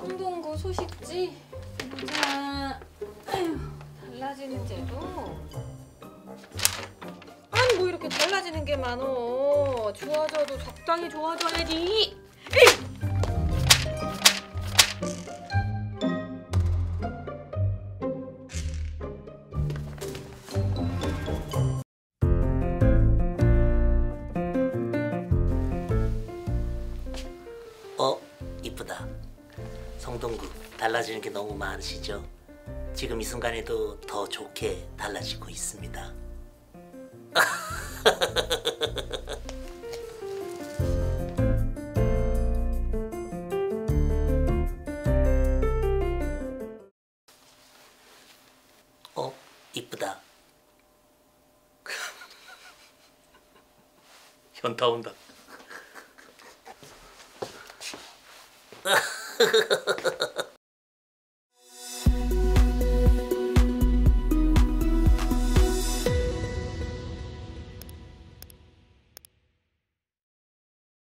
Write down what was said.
성동구 소식지 보자. 아휴, 달라지는 제도. 아니 뭐 이렇게 달라지는 게 많어. 좋아져도 적당히 좋아져야지. 이쁘다. 성동구 달라지는 게 너무 많으시죠? 지금 이 순간에도 더 좋게 달라지고 있습니다. 이쁘다. 현타 온다.